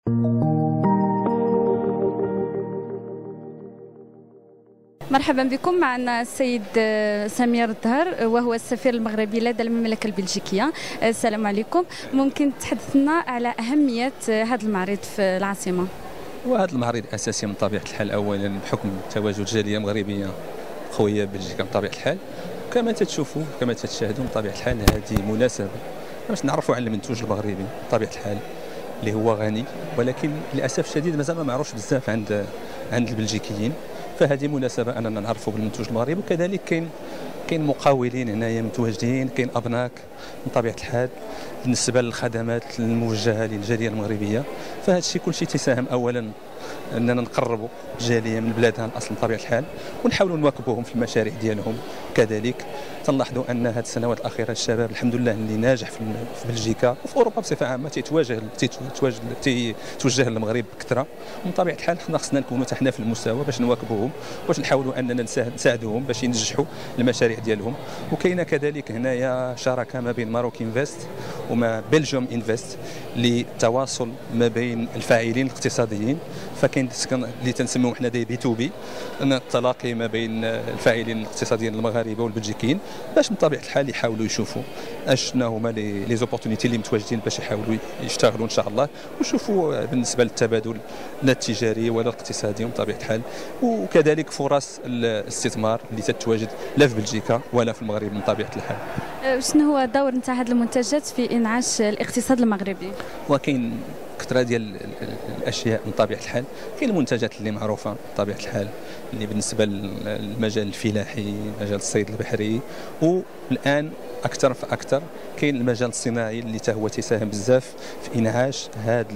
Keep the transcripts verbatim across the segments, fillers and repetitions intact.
مرحبا بكم. معنا السيد سمير الدهر وهو السفير المغربي لدى المملكة البلجيكية. السلام عليكم. ممكن تحدثنا على أهمية هذا المعرض في العاصمة؟ وهذا المعرض أساسي من طبيعة الحال، أولا بحكم تواجد جالية مغربية قوية بلجيكا من طبيعة الحال، كما تتشوفوا كما تتشاهدوا من طبيعة الحال هذه مناسبة باش نعرفوا على المنتوج المغربي من طبيعة الحال اللي هو غني، ولكن للأسف الشديد مازال ما معروفش بزاف عند عند البلجيكيين. فهذه مناسبة أننا نعرفوا بالمنتوج المغربي. وكذلك كاين كاين مقاولين هنايا متواجدين، كاين أبناك من طبيعة الحال بالنسبة للخدمات الموجهة للجالية المغربية. فهذا الشيء كل شيء تساهم أولا أننا نقربوا الجالية من بلادها الأصل من طبيعة الحال، ونحاولوا نواكبوهم في المشاريع ديالهم. كذلك تنلاحظوا أن هذه السنوات الأخيرة الشباب الحمد لله اللي ناجح في بلجيكا وفي أوروبا بصفة عامة تيتواجه تيتواجه توجه للمغرب بكثرة. من طبيعة الحال حنا خصنا نكونوا حنا في المستوى باش نواكبوهم، باش نحاولوا أننا نساعدوهم باش ينجحوا المشاريع ديالهم. وكاينه كذلك هنايا شراكة ما بين ماروك انفست وما بلجيوم انفست للتواصل ما بين الفاعلين الاقتصاديين. فكاين اللي تنسميوهم حنا دي بي تو بي، ان التلاقي ما بين الفاعلين الاقتصاديين المغاربه والبلجيكيين باش من طبيعه الحال يحاولوا يشوفوا اشنا هما لي زوبورتونيتي اللي متواجدين باش يحاولوا يشتغلوا ان شاء الله، ويشوفوا بالنسبه للتبادل لا التجاري ولا الاقتصادي من طبيعه الحال، وكذلك فرص الاستثمار اللي تتواجد لا في بلجيكا ولا في المغرب من طبيعه الحال. شنو هو الدور نتاع هذه المنتجات في انعاش الاقتصاد المغربي؟ وكاين كثره ديال الاشياء من طبيعه الحال. كاين المنتجات اللي معروفه بطبيعه الحال اللي بالنسبه للمجال الفلاحي، مجال الصيد البحري، والان اكثر فاكثر كاين المجال الصناعي اللي حتى هو تساهم بزاف في انعاش هذه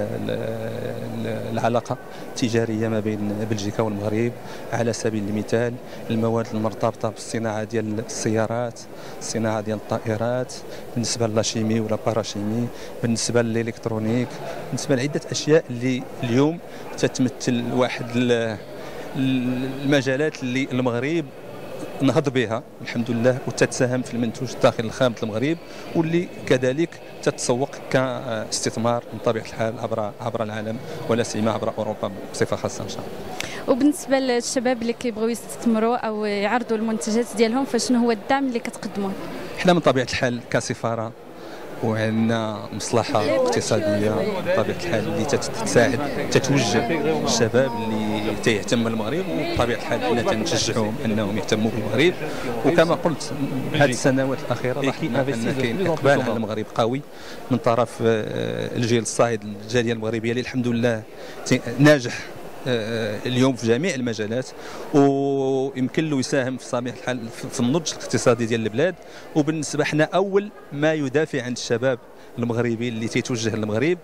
العلاقه التجاريه ما بين بلجيكا والمغرب. على سبيل المثال المواد المرتبطه بالصناعه ديال السيارات، الصناعه ديال الطائرات، بالنسبه للاشيمي ولا باراشيمي، بالنسبه للالكترونيك، بالنسبه لعده اشياء اللي اليوم تتمثل واحد المجالات اللي المغرب نهض بها الحمد لله وتتساهم في المنتوج الداخلي الخام المغرب، واللي كذلك تتسوق كاستثمار من طبيعه الحال عبر عبر العالم ولا سيما عبر اوروبا بصفه خاصه ان شاء الله. وبالنسبه للشباب اللي كيبغيو يستثمروا او يعرضوا المنتجات ديالهم، فشنو هو الدعم اللي كتقدموه؟ حنا من طبيعه الحال كسفاره وعندنا مصلحه اقتصاديه بطبيعه الحال اللي تساعد تتوجه الشباب اللي تيهتم المغرب، وبطبيعه الحال حنا تنشجعوهم انهم يهتموا بالمغرب. وكما قلت هذه السنوات الاخيره لاحظنا ان كاين اقبال على المغرب قوي من طرف الجيل الصاعد الجاليه المغربيه اللي الحمد لله ناجح اليوم في جميع المجالات، ويمكن له يساهم في صميم الحال في النضج الاقتصادي ديال البلاد. وبالنسبه حنا اول ما يدافع عن الشباب المغربي اللي تيتوجه للمغرب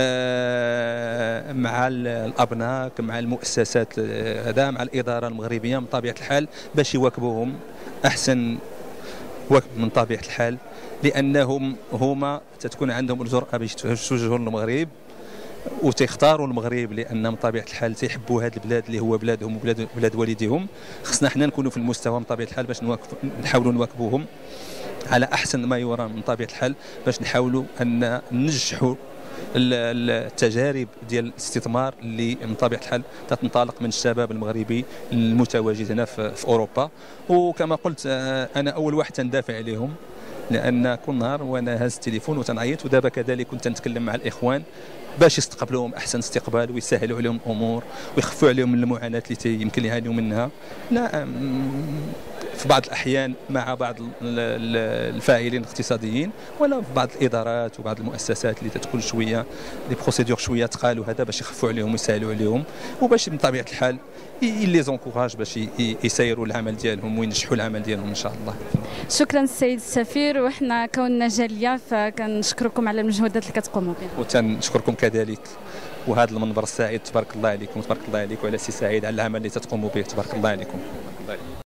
مع الابناك مع المؤسسات هذا مع الاداره المغربيه من طبيعه الحال باش يواكبوهم احسن واكب من طبيعه الحال، لانهم هما تتكون عندهم الجرأه باش يتوجهوا للمغرب وتختاروا المغرب لان من طبيعه الحال تيحبوا هذا البلاد اللي هو بلادهم وبلاد بلاد والديهم. خصنا حنا نكونوا في المستوى من طبيعه الحال باش نحاولوا نواكبوهم على احسن ما يرام من طبيعه الحال، باش نحاولوا ان ننجحوا التجارب ديال الاستثمار اللي من طبيعه الحال تنطلق من الشباب المغربي المتواجد هنا في اوروبا. وكما قلت انا اول واحد تندافع عليهم، لان كل نهار وانا هاز التليفون وتنعيط، ودابا كذلك كنت نتكلم مع الاخوان باش يستقبلوهم احسن استقبال ويسهلوا عليهم الامور ويخفوا عليهم من المعاناه اللي يمكن يعانيوا منها. لا في بعض الاحيان مع بعض الفاعلين الاقتصاديين ولا في بعض الادارات وبعض المؤسسات اللي تكون شويه لي بروسيدور شويه ثقال وهذا باش يخفوا عليهم ويسهلوا عليهم، وباش بطبيعه الحال لي زونكوراج باش يسيروا العمل ديالهم وينجحوا العمل ديالهم ان شاء الله. شكرا السيد السفير، وحنا كوننا جاليه فكنشكركم على المجهودات اللي كتقوموا بها. وتنشكركم كذلك، وهذا المنبر السعيد تبارك الله عليكم تبارك الله عليك وعلى سي سعيد على العمل اللي تقوموا به تبارك الله عليكم.